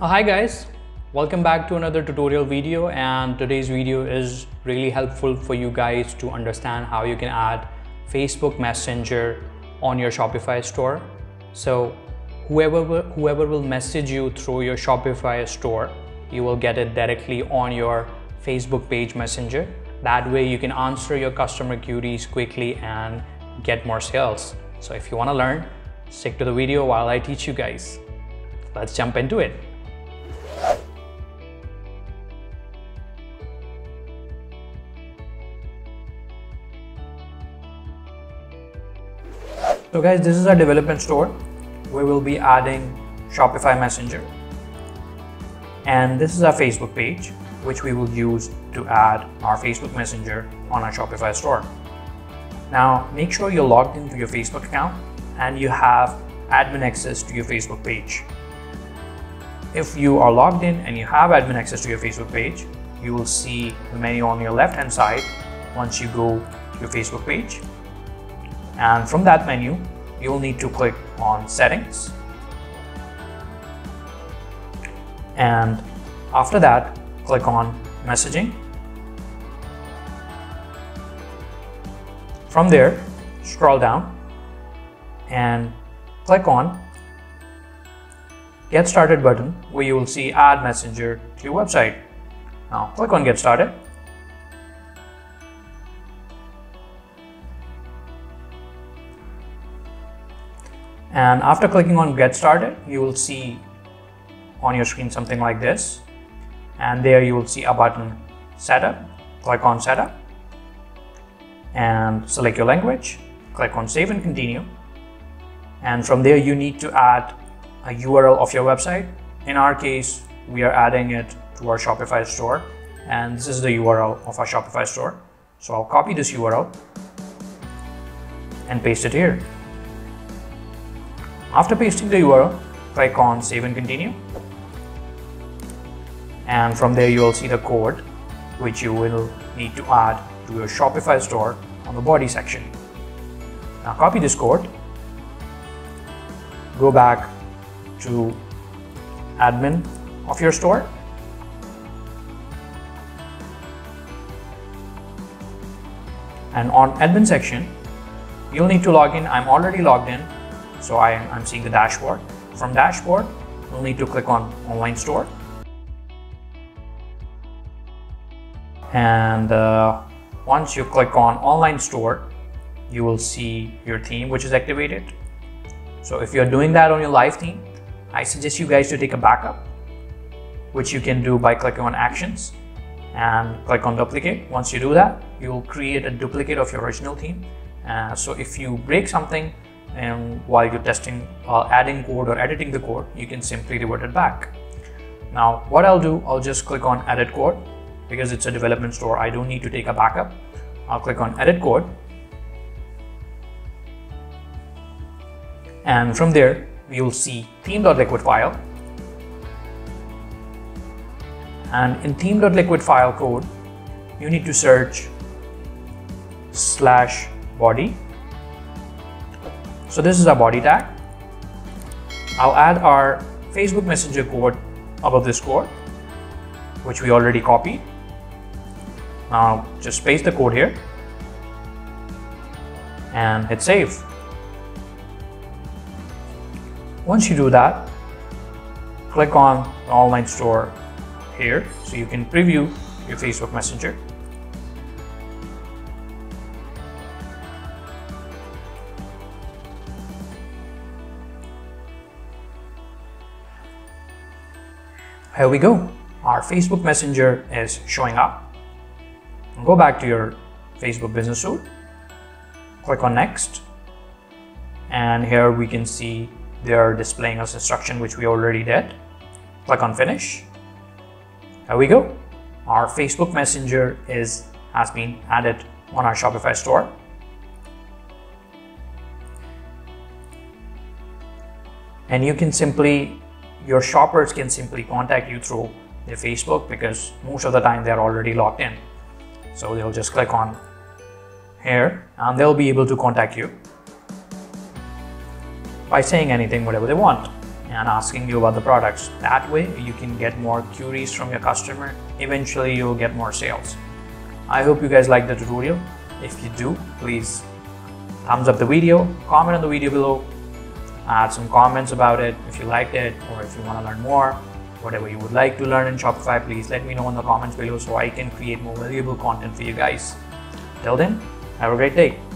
Hi guys, welcome back to another tutorial video, and today's video is really helpful for you guys to understand how you can add Facebook Messenger on your Shopify store. So whoever will message you through your Shopify store, you will get it directly on your Facebook page Messenger. That way you can answer your customer queries quickly and get more sales. So if you want to learn, stick to the video while I teach you guys. Let's jump into it. So guys, this is our development store. We will be adding Shopify Messenger. And this is our Facebook page, which we will use to add our Facebook Messenger on our Shopify store. Now, make sure you're logged into your Facebook account and you have admin access to your Facebook page. If you are logged in and you have admin access to your Facebook page, you will see the menu on your left hand side once you go to your Facebook page. And from that menu, you will need to click on Settings. And after that, click on Messaging. From there, scroll down and click on Get Started button, where you will see Add Messenger to your website. Now click on Get Started. And after clicking on Get Started, you will see on your screen something like this. And there you will see a button Setup. Click on Setup and select your language. Click on Save and Continue. And from there you need to add a URL of your website. In our case, we are adding it to our Shopify store. And this is the URL of our Shopify store. So I'll copy this URL and paste it here. After pasting the URL, click on Save and Continue. And from there you will see the code which you will need to add to your Shopify store on the body section. Now copy this code, go back to admin of your store, and on admin section you'll need to log in. I'm already logged in. So I'm seeing the dashboard. From dashboard, you'll need to click on Online Store. And once you click on Online Store, you will see your theme which is activated. So if you're doing that on your live theme, I suggest you guys to take a backup, which you can do by clicking on Actions and click on Duplicate. Once you do that, you will create a duplicate of your original theme. So if you break something, and while you're testing adding code or editing the code, you can simply revert it back. Now what I'll do, I'll just click on Edit Code. Because it's a development store, I don't need to take a backup. I'll click on Edit Code, and from there you'll see theme.liquid file, and in theme.liquid file code you need to search /body. So this is our body tag. I'll add our Facebook Messenger code above this code, which we already copied. Now just paste the code here and hit save. Once you do that, click on the online store here so you can preview your Facebook Messenger. Here we go. Our Facebook Messenger is showing up. Go back to your Facebook Business Suite. Click on Next. And here we can see they are displaying us instruction which we already did. Click on Finish. Here we go. Our Facebook Messenger has been added on our Shopify store. And your shoppers can simply contact you through their Facebook, because most of the time they're already logged in. So they'll just click on here and they'll be able to contact you by saying anything, whatever they want. and asking you about the products. That way you can get more queries from your customer. Eventually you'll get more sales. I hope you guys like the tutorial. If you do, please thumbs up the video, comment on the video below, add some comments about it if you liked it, or if you want to learn more, whatever you would like to learn in Shopify, please let me know in the comments below so I can create more valuable content for you guys. Till then, have a great day.